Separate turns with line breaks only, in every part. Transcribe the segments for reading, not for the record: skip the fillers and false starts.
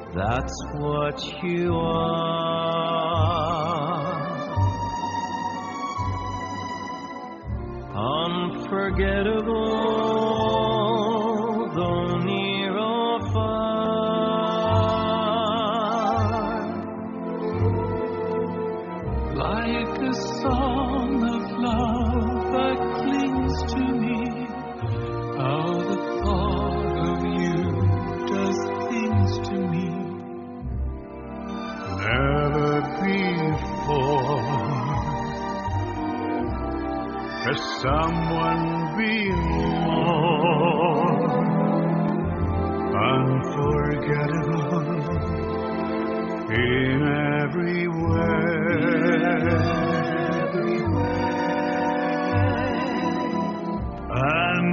That's what you are. Unforgettable, though near or far. Like a song of love that clings to me, how the thought of you does things to me. Never before has someone been more unforgettable in every way. And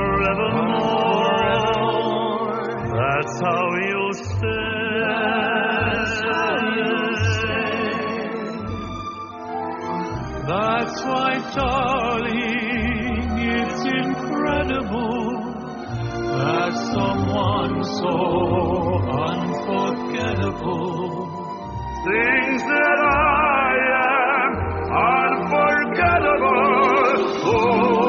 forevermore, that's how you'll stay. That's why, darling, it's incredible that someone so unforgettable thinks that I am unforgettable. Oh.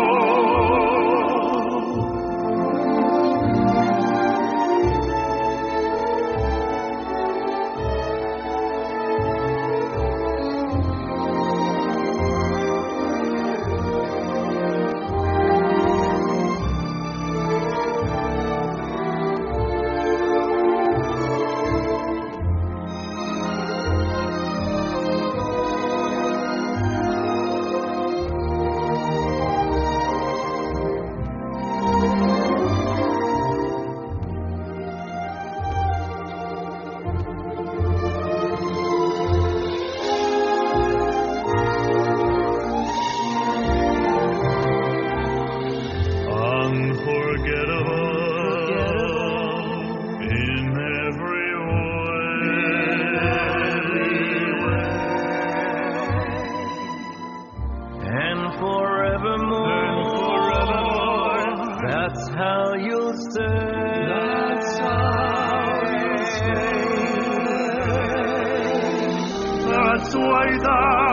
That's how you'll stay. That's how you'll stay. That's why